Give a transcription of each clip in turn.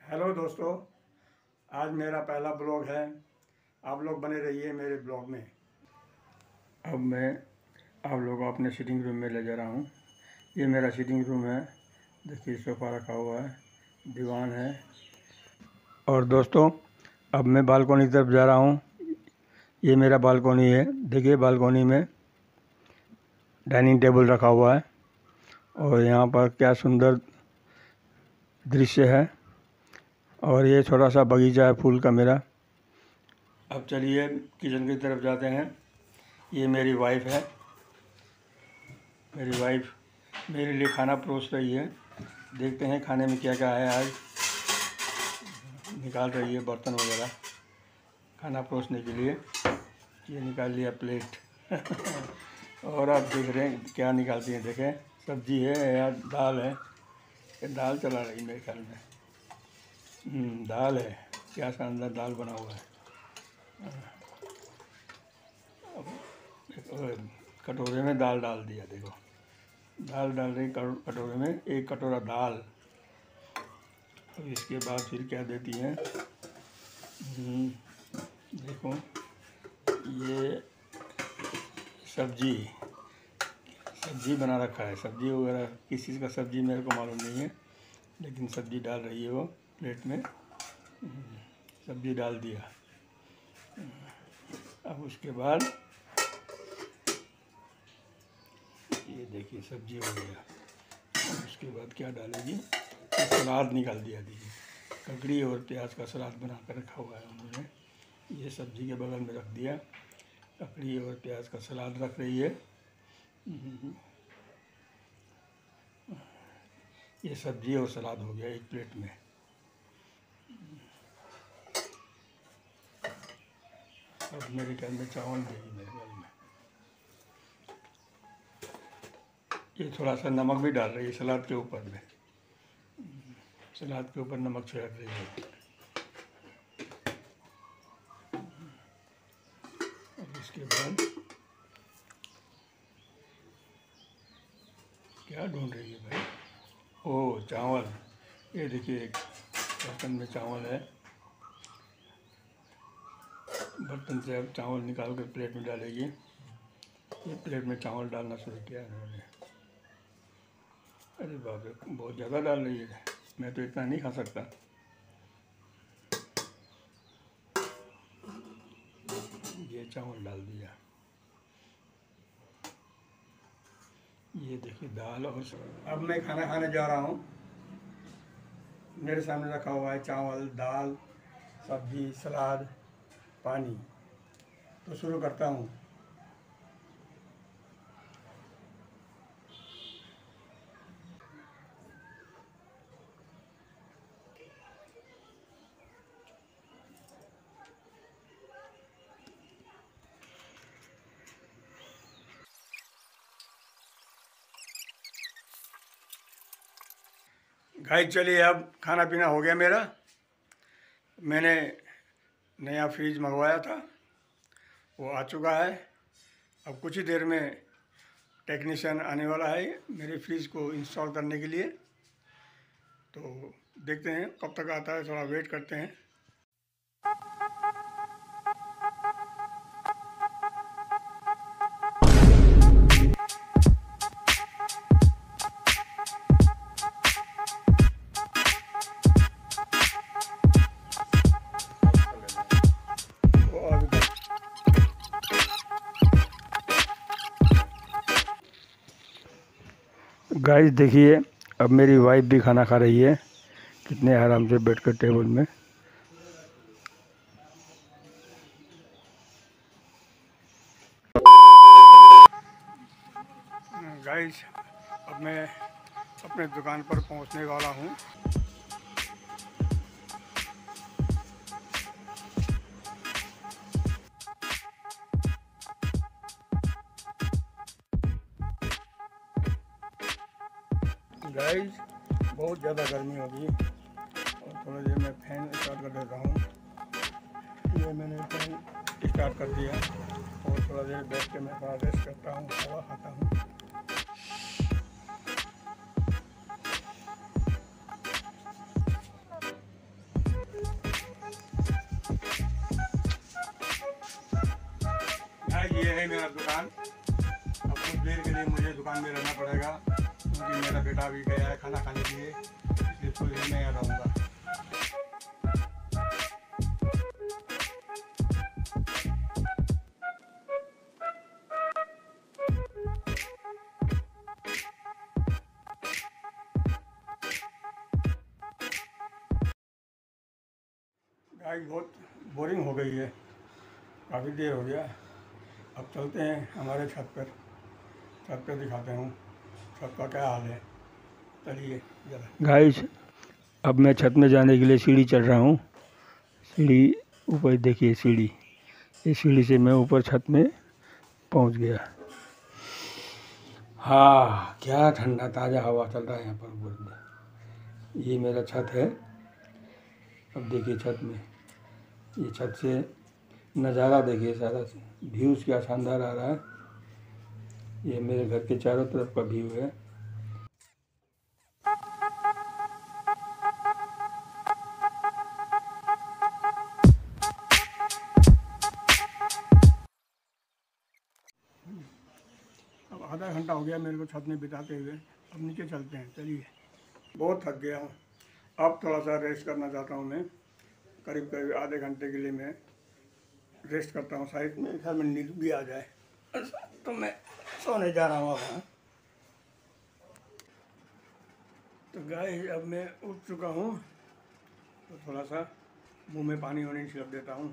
Hello दोस्तों, आज मेरा पहला ब्लॉग है। आप लोग बने रहिए मेरे ब्लॉग में। अब मैं आप लोगों को अपने सिटिंग रूम में ले जा रहा हूँ। ये मेरा सिटिंग रूम है। देखिए, सोफ़ा रखा हुआ है, दीवान है। और दोस्तों, अब मैं बालकोनी की तरफ जा रहा हूँ। ये मेरा बालकोनी है। देखिए, बालकोनी में डाइनिंग टेबल रखा हुआ है और यहाँ पर क्या सुंदर दृश्य है। और ये छोटा सा बगीचा है फूल का मेरा। अब चलिए किचन की तरफ जाते हैं। ये मेरी वाइफ है। मेरी वाइफ मेरे लिए खाना परोस रही है। देखते हैं खाने में क्या क्या है। आज निकाल रही है बर्तन वगैरह खाना परोसने के लिए। ये निकाल लिया प्लेट और आप देख रहे हैं क्या निकालती हैं। देखें, सब्जी है या दाल है। ये दाल चला रही मेरे ख्याल में। दाल है। क्या शानदार दाल बना हुआ है। कटोरे में दाल डाल दिया। देखो, दाल डाल रही कटोरे में, एक कटोरा दाल। अब इसके बाद फिर क्या देती हैं। देखो, ये सब्जी बना रखा है। सब्जी वगैरह किस चीज़ का सब्जी मेरे को मालूम नहीं है, लेकिन सब्जी डाल रही है वो प्लेट में। सब्जी डाल दिया। अब उसके बाद ये देखिए सब्जी हो गया। उसके बाद क्या डालेगी, सलाद निकाल दिया। दीजिए, ककड़ी और प्याज का सलाद बना कर रखा हुआ है उन्होंने। ये सब्जी के बगल में रख दिया। ककड़ी और प्याज का सलाद रख रही है। ये सब्जी और सलाद हो गया एक प्लेट में। अब मेरे ख्याल में चावल देगी मेरे ख्याल में। ये थोड़ा सा नमक भी डाल रही है सलाद के ऊपर में। सलाद के ऊपर नमक छिड़क रही है। अब इसके बाद क्या ढूंढ रही है भाई। ओह, चावल। ये देखिए, एक बर्तन में चावल है। बर्तन से अब चावल निकाल कर प्लेट में डालेगी। ये प्लेट में चावल डालना शुरू किया इन्होंने। अरे बाप रे, बहुत ज़्यादा डाल रही है। मैं तो इतना नहीं खा सकता। ये चावल डाल दिया। ये देखिए दाल। और अब मैं खाना खाने जा रहा हूँ। मेरे सामने रखा हुआ है चावल, दाल, सब्जी, सलाद, पानी। तो शुरू करता हूँ। गाइस, चलिए अब खाना पीना हो गया मेरा। मैंने नया फ्रिज मंगवाया था, वो आ चुका है। अब कुछ ही देर में टेक्नीशियन आने वाला है मेरे फ्रिज को इंस्टॉल करने के लिए। तो देखते हैं कब तक आता है, थोड़ा वेट करते हैं। गाइस देखिए, अब मेरी वाइफ भी खाना खा रही है, कितने आराम से बैठकर टेबल में। गाइस, अब मैं अपने दुकान पर पहुंचने वाला हूं। गाइस, बहुत ज़्यादा गर्मी होगी और थोड़ी देर में फैन स्टार्ट कर देता हूँ। ये मैंने फैन स्टार्ट कर दिया और थोड़ा देर बैठ के मैं थोड़ा रेस्ट करता हूँ, हवा खाता हूँ। ये है मेरा दुकान। अब कुछ देर के लिए मुझे दुकान में रहना पड़ेगा क्योंकि मेरा बेटा भी गया है खाना खाने के लिए, इसलिए थोड़ी देर में यहाँ रहूँगा। गाइस बहुत बोरिंग हो गई है, काफ़ी देर हो गया। अब चलते हैं हमारे छत पर दिखाते हूँ छत का क्या हाल है। चलिए गाइस, अब मैं छत में जाने के लिए सीढ़ी चढ़ रहा हूँ। सीढ़ी ऊपर देखिए, सीढ़ी, इस सीढ़ी से मैं ऊपर छत में पहुँच गया। हाँ, क्या ठंडा ताज़ा हवा चल रहा है यहाँ पर ऊपर में। ये मेरा छत है। अब देखिए छत में, ये छत से नज़ारा देखिए, सारा व्यूज़ क्या शानदार आ रहा है। ये मेरे घर के चारों तरफ का व्यू है। अब आधा घंटा हो गया मेरे को छत में बिताते हुए। अब नीचे चलते हैं। चलिए, बहुत थक गया हूँ, अब थोड़ा सा रेस्ट करना चाहता हूँ मैं। करीब आधे घंटे के लिए मैं रेस्ट करता हूँ। शायद मेरे ख्याल में नींद भी आ जाए, तो मैं सोने जा रहा हूँ अब। तो गाइस, अब मैं उठ चुका हूँ, तो थोड़ा सा मुंह में पानी वानी छिड़क देता हूँ।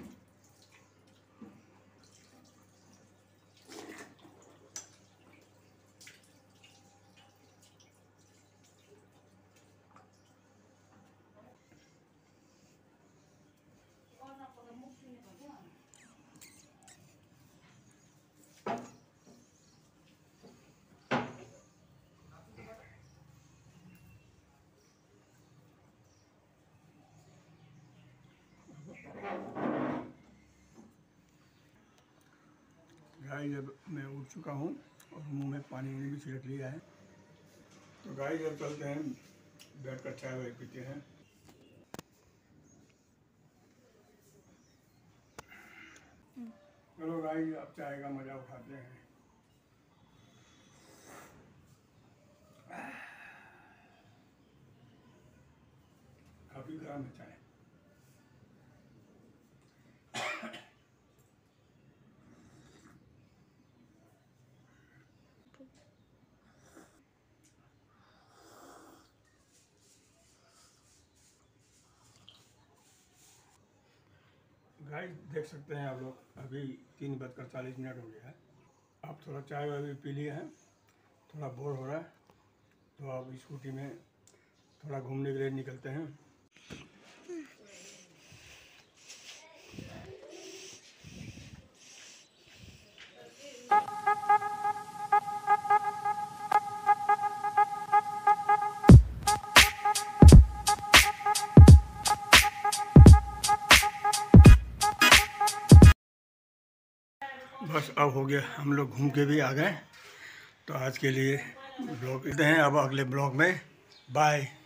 गाइस, अब मैं उठ चुका हूँ और मुंह में पानी भी छिड़क लिया है। तो गाइस, अब चलते हैं, बैठ कर चाय वाय पीते हैं। चलो गाइस, अब चाय का मज़ा उठाते हैं। काफ़ी गर्म है चाय। गाइस, देख सकते हैं आप लोग, अभी 3:40 हो गया है। आप थोड़ा चाय वाय भी पी लिए हैं, थोड़ा बोर हो रहा है, तो आप स्कूटी में थोड़ा घूमने के लिए निकलते हैं। बस अब हो गया, हम लोग घूम के भी आ गए। तो आज के लिए ब्लॉग इतने हैं, अब अगले ब्लॉग में बाय।